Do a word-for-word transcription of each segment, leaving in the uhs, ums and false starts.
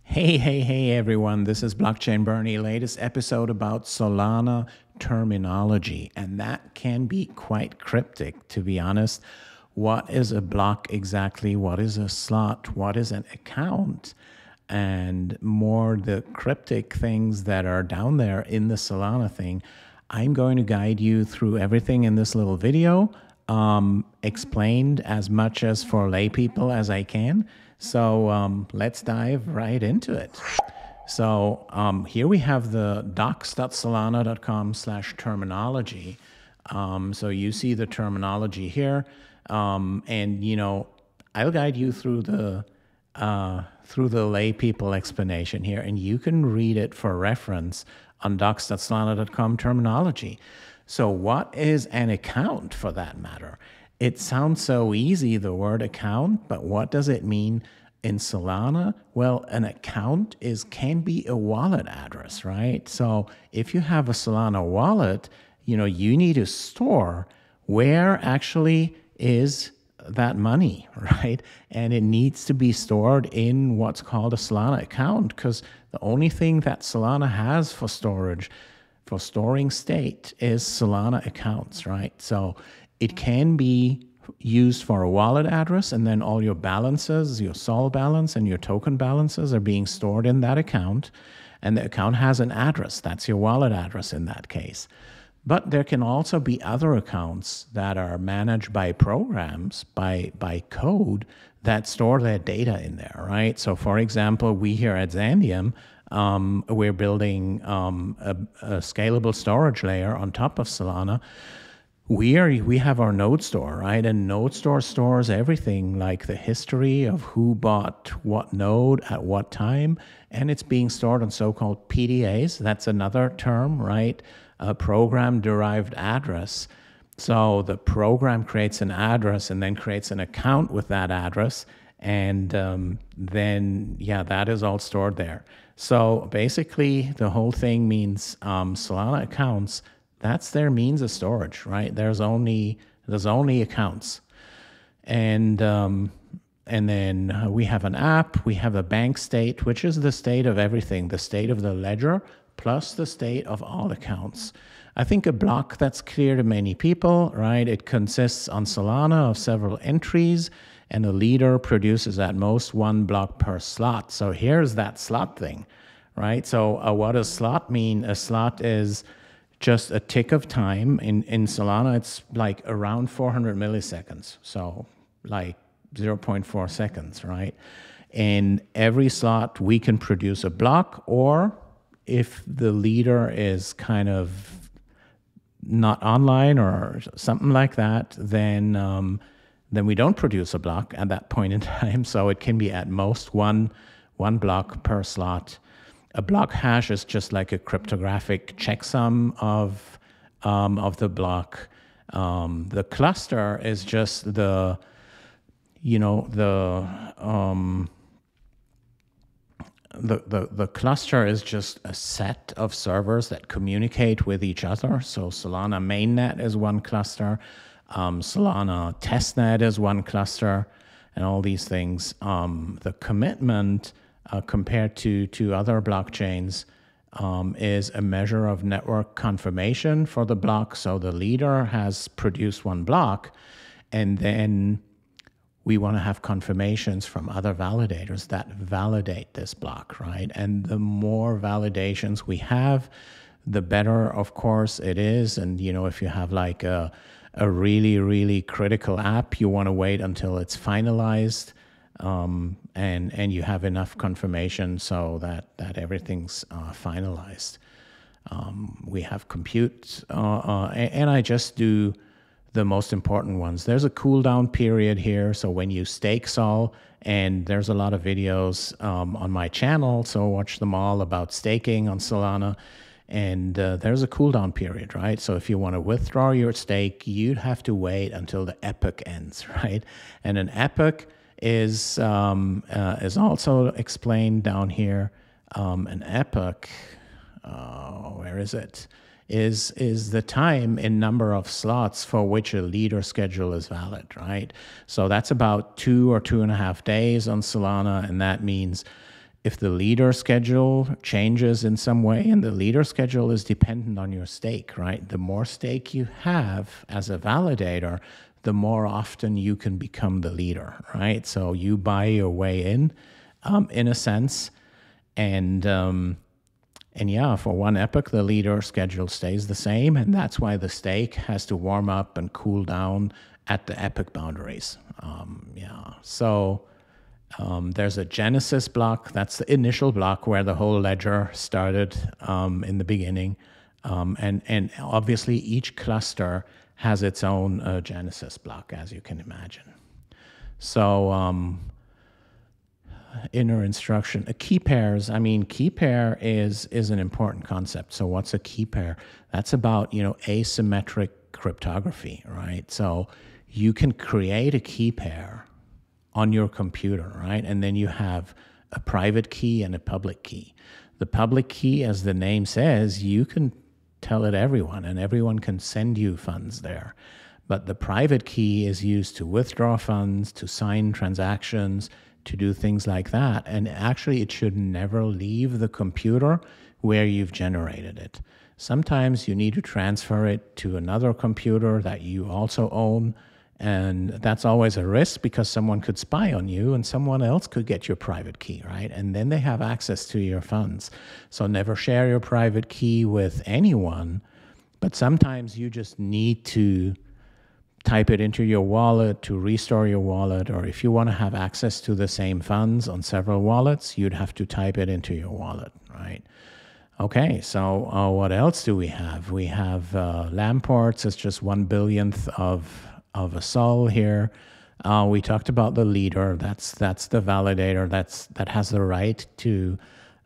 Hey, hey, hey, everyone. This is Blockchain Bernie, latest episode about Solana terminology. And that can be quite cryptic, to be honest. What is a block exactly? What is a slot? What is an account? And more the cryptic things that are down there in the Solana thing. I'm going to guide you through everything in this little video, um, explained as much as for lay people as I can. So um, let's dive right into it. So um, here we have the docs.solana.com slash terminology. Um, so you see the terminology here. Um, and, you know, I'll guide you through the uh, through the lay people explanation here, and you can read it for reference on docs.solana dot com terminology. So what is an account, for that matter? It sounds so easy, the word account, but what does it mean in Solana? Well, an account is can be a wallet address, right? So if you have a Solana wallet, you know, you need to store where actually is that money, right? And it needs to be stored in what's called a Solana account, because the only thing that Solana has for storage, for storing state, is Solana accounts, right? So it can be used for a wallet address, and then all your balances, your Sol balance and your token balances are being stored in that account. And the account has an address. That's your wallet address in that case. But there can also be other accounts that are managed by programs, by, by code, that store their data in there, right? So for example, we here at Xandeum, um, we're building um, a, a scalable storage layer on top of Solana. We are we have our node store, right? And node store stores everything, like the history of who bought what node at what time, and it's being stored on so-called P D As. That's another term, right? A program-derived address. So the program creates an address and then creates an account with that address, and um, then yeah, that is all stored there. So basically, the whole thing means um, Solana accounts. That's their means of storage, right? There's only there's only accounts, and um, and then uh, we have an app. We have a bank state, which is the state of everything, the state of the ledger plus the state of all accounts. I think a block that's clear to many people, right? It consists on Solana of several entries, and a leader produces at most one block per slot. So here's that slot thing, right? So uh, what does slot mean? A slot is just a tick of time. In, in Solana, it's like around four hundred milliseconds. So like zero point four seconds, right? And every slot, we can produce a block, or if the leader is kind of not online or something like that, then um, then we don't produce a block at that point in time. So it can be at most one, one block per slot. A block hash is just like a cryptographic checksum of um, of the block. Um, the cluster is just the, you know, the um, the the the cluster is just a set of servers that communicate with each other. So Solana mainnet is one cluster, um, Solana testnet is one cluster, and all these things. Um, the commitment, Uh, compared to, to other blockchains, um, is a measure of network confirmation for the block. So the leader has produced one block, and then we want to have confirmations from other validators that validate this block, right? And the more validations we have, the better, of course, it is. And, you know, if you have like a, a really, really critical app, you want to wait until it's finalized. Um, and and you have enough confirmation so that that everything's uh, finalized. Um, we have compute, uh, uh, and, and I just do the most important ones. There's a cooldown period here, so when you stake Sol, and there's a lot of videos um, on my channel, so watch them all about staking on Solana. And uh, there's a cooldown period, right? So if you want to withdraw your stake, you'd have to wait until the epoch ends, right? And an epoch is um, uh, is also explained down here. Um, an epoch, uh, where is it? Is is the time in number of slots for which a leader schedule is valid, right? So that's about two or two and a half days on Solana, and that means if the leader schedule changes in some way, and the leader schedule is dependent on your stake, right? The more stake you have as a validator, the more often you can become the leader, right? So you buy your way in, um, in a sense, and um, and yeah, for one epoch, the leader schedule stays the same, and that's why the stake has to warm up and cool down at the epoch boundaries. Um, yeah, so. Um, there's a Genesis block. That's the initial block where the whole ledger started um, in the beginning. Um, and, and obviously each cluster has its own uh, Genesis block, as you can imagine. So um, inner instruction, a key pairs. I mean, key pair is, is an important concept. So what's a key pair? That's about, you know, asymmetric cryptography, right? So you can create a key pair on your computer, right? And then you have a private key and a public key. The public key, as the name says, you can tell it everyone, and everyone can send you funds there. But the private key is used to withdraw funds, to sign transactions, to do things like that. And actually, it should never leave the computer where you've generated it. Sometimes you need to transfer it to another computer that you also own. And that's always a risk because someone could spy on you and someone else could get your private key, right? And then they have access to your funds. So never share your private key with anyone, but sometimes you just need to type it into your wallet to restore your wallet, or if you want to have access to the same funds on several wallets, you'd have to type it into your wallet, right? Okay, so uh, what else do we have? We have uh, Lamports. It's just one billionth of of a sol here. Uh, we talked about the leader. That's that's the validator. That's that has the right to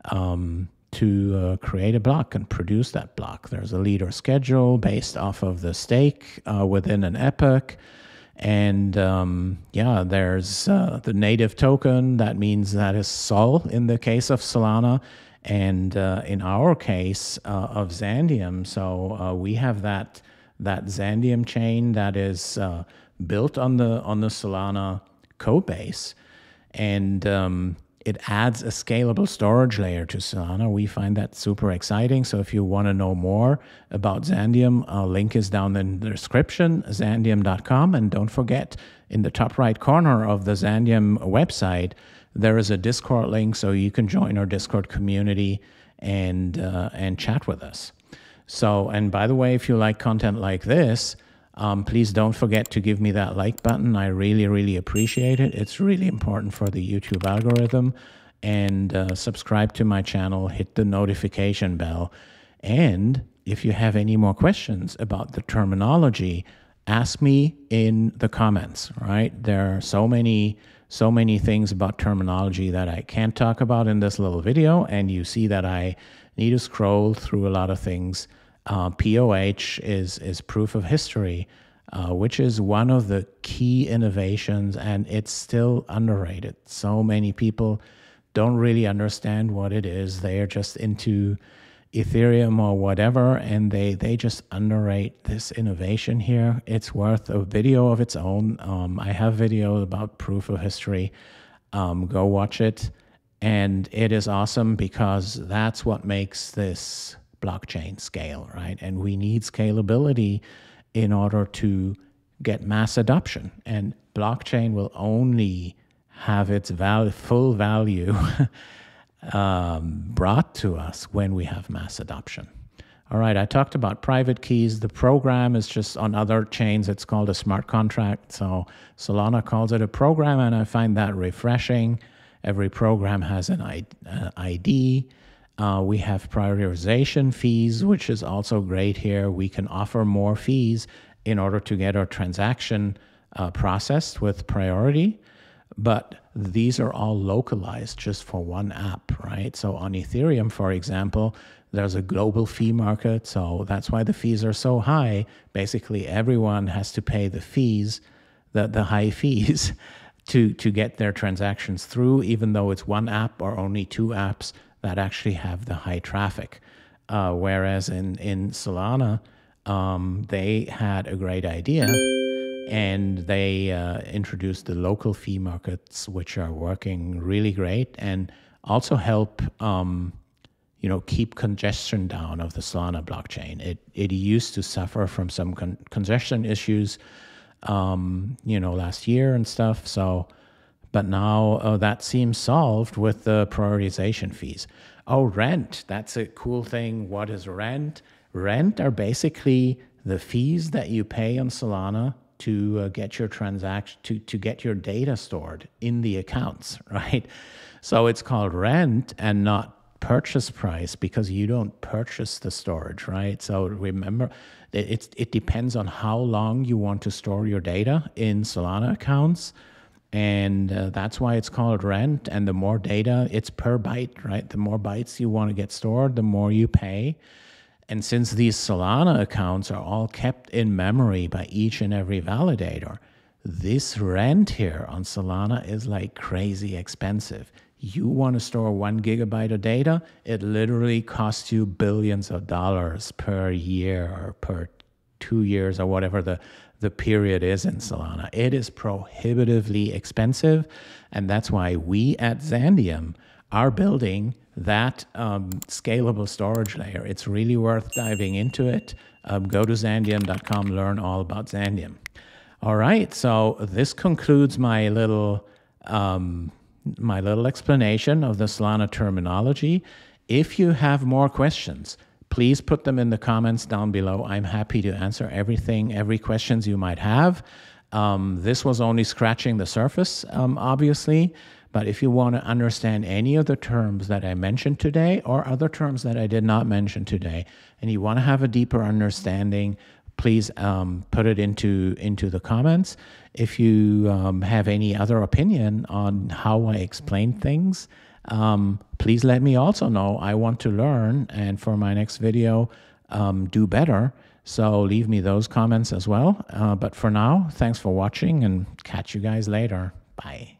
um, to uh, create a block and produce that block. There's a leader schedule based off of the stake uh, within an epoch, and um, yeah, there's uh, the native token. That means that is sol in the case of Solana, and uh, in our case uh, of Xandeum. So uh, we have that. that Xandeum chain that is uh, built on the on the Solana code base, and um, it adds a scalable storage layer to Solana. We find that super exciting. So if you want to know more about Xandeum, a link is down in the description, xandeum dot com. And don't forget, in the top right corner of the Xandeum website, there is a Discord link, so you can join our Discord community and uh, and chat with us. So, and by the way, if you like content like this, um, please don't forget to give me that like button. I really, really appreciate it. It's really important for the YouTube algorithm. And uh, subscribe to my channel, hit the notification bell. And if you have any more questions about the terminology, ask me in the comments, right? There are so many, so many things about terminology that I can't talk about in this little video. And you see that I need to scroll through a lot of things. Uh, P O H is, is proof of history, uh, which is one of the key innovations, and it's still underrated. So many people don't really understand what it is. They are just into Ethereum or whatever, and they, they just underrate this innovation here. It's worth a video of its own. Um, I have videos about proof of history. Um, go watch it. And it is awesome because that's what makes this blockchain scale, right? And we need scalability in order to get mass adoption. And blockchain will only have its val full value um, brought to us when we have mass adoption. All right, I talked about private keys. The program is just on other chains. It's called a smart contract. So Solana calls it a program, and I find that refreshing. Every program has an I D. Uh, we have prioritization fees, which is also great here. We can offer more fees in order to get our transaction uh, processed with priority. But these are all localized just for one app, right? So on Ethereum, for example, there's a global fee market. So that's why the fees are so high. Basically, everyone has to pay the fees, the, the high fees, to, to get their transactions through, even though it's one app or only two apps that actually have the high traffic. Uh, whereas in, in Solana, um, they had a great idea, and they uh, introduced the local fee markets, which are working really great. And also help um, you know, keep congestion down of the Solana blockchain. It it used to suffer from some con congestion issues, um, you know, last year and stuff. So, but now uh, that seems solved with the prioritization fees. Oh, rent. That's a cool thing. What is rent? Rent are basically the fees that you pay on Solana to uh, get your transaction, to, to get your data stored in the accounts, right? So it's called rent and not purchase price because you don't purchase the storage, right? So remember, it, it's, it depends on how long you want to store your data in Solana accounts. And uh, that's why it's called rent. And the more data, it's per byte, right? The more bytes you want to get stored, the more you pay. And since these Solana accounts are all kept in memory by each and every validator, this rent here on Solana is like crazy expensive. You want to store one gigabyte of data, it literally costs you billions of dollars per year or per two years or whatever the, the period is in Solana. It is prohibitively expensive, and that's why we at Xandeum are building that um, scalable storage layer. It's really worth diving into it. Um, go to xandeum dot com, learn all about Xandeum. All right, so this concludes my little um, my little explanation of the Solana terminology. If you have more questions, please put them in the comments down below. I'm happy to answer everything, every questions you might have. Um, this was only scratching the surface, um, obviously, but if you want to understand any of the terms that I mentioned today or other terms that I did not mention today, and you want to have a deeper understanding, please um, put it into, into the comments. If you um, have any other opinion on how I explain things, um, please let me also know. I want to learn, and for my next video, um, do better. So leave me those comments as well. Uh, but for now, thanks for watching, and catch you guys later. Bye.